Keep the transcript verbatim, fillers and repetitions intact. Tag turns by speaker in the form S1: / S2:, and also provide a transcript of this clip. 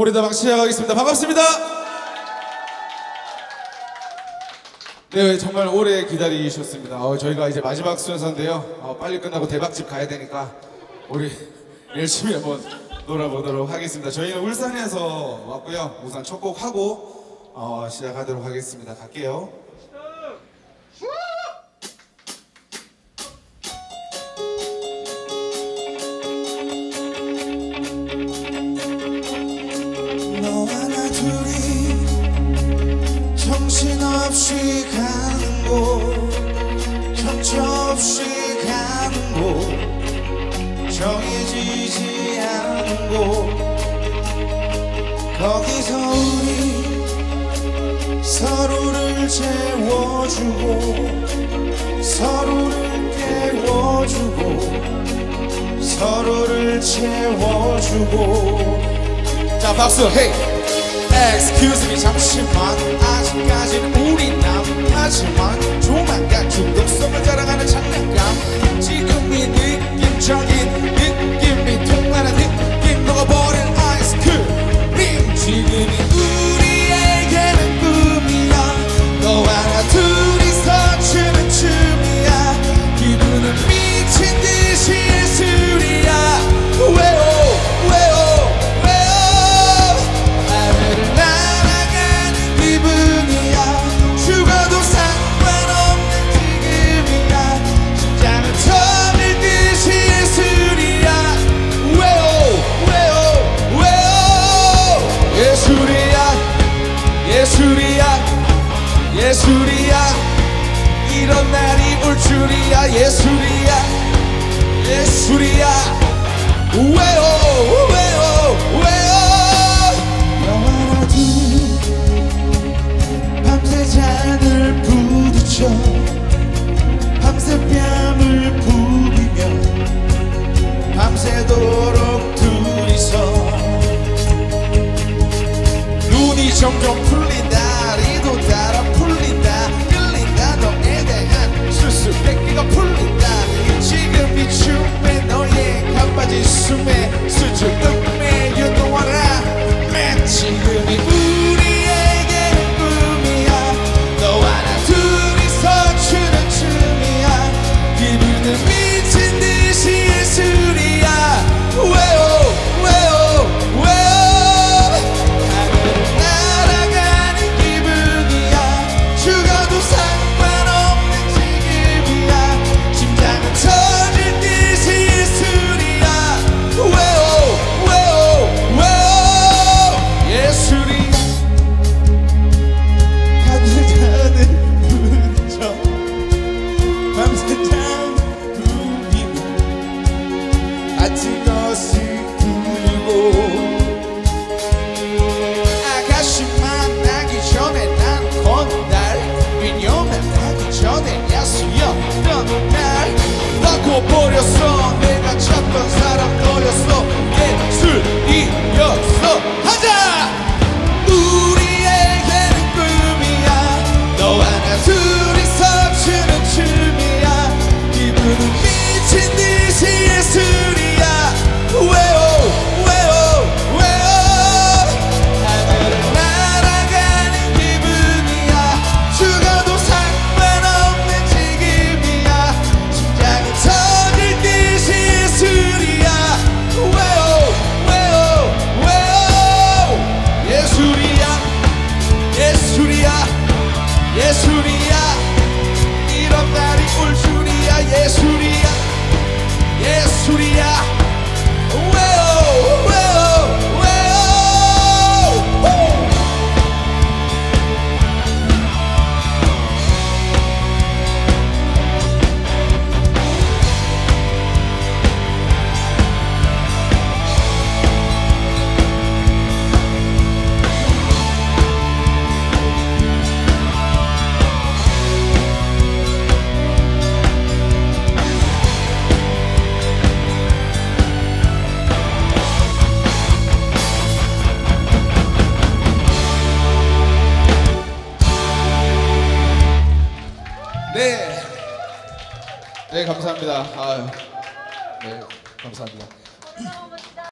S1: 고래다방 시작하겠습니다. 반갑습니다. 네, 정말 오래 기다리셨습니다. 어, 저희가 이제 마지막 순서인데요. 어, 빨리 끝나고 대박집 가야 되니까 우리 열심히 한번 놀아보도록 하겠습니다. 저희는 울산에서 왔고요. 우선 첫 곡 하고 어, 시작하도록 하겠습니다. 갈게요.
S2: 정신없이 가는 곳, 정처없이 가는 곳, 정해지지 않은 곳, 거기서 우리 서로를 채워주고 서로를 깨워주고 서로를 채워주고.
S1: 자, 박수. 헤이.
S2: Excuse me 잠시만, 아직까진 우리 남하지만 조만간 중독성을 자랑하는 장난감. 지금 이 느낌적인 느낌이 통하는 느낌, 녹아버린 아이스크림. 지금이 우리에게는 꿈이야. 너와 나 둘이서 추는 춤이야. 기분은 미친 듯이 예술이야. 왜요 왜요 예술이야 예술이야, 이런 날이 올 줄이야. 예술이야 예술이야. 왜요 왜요 왜요. 너와 나 둘이 밤새 잔을 부딪혀 밤새 뺨을 부비며 밤새도록 둘이서 눈이 점점 풀린다. 다리도 따라 풀린다. 끌린다. 너에 대한 수수께끼가 풀린다. 지금 이 춤에 너의 가빠진 숨에 수줍음에 You know what I mean. 지금이 우리에게는 꿈이야. 너와 나 둘이서 추는 춤이야. 기분은 미친 듯이 예술이야. 왜요 왜요 왜요. 아가씨만 나기 전에 난 건달, 미녀만 하기 전에 야수였던 날 바꿔버렸어. 내가 찾던 사람 너였어. 예술이었어. 하자. 우리에게는 꿈이야. 너와 나 둘이서 추는 춤이야. 기분은 미친 듯이 예술이야. 왜요 예술이야, 이런 날이 올 줄이야. 예술이야 예술이야. 왜요 왜요 왜요.
S1: 네. 네, 감사합니다. 아유. 네, 감사합니다.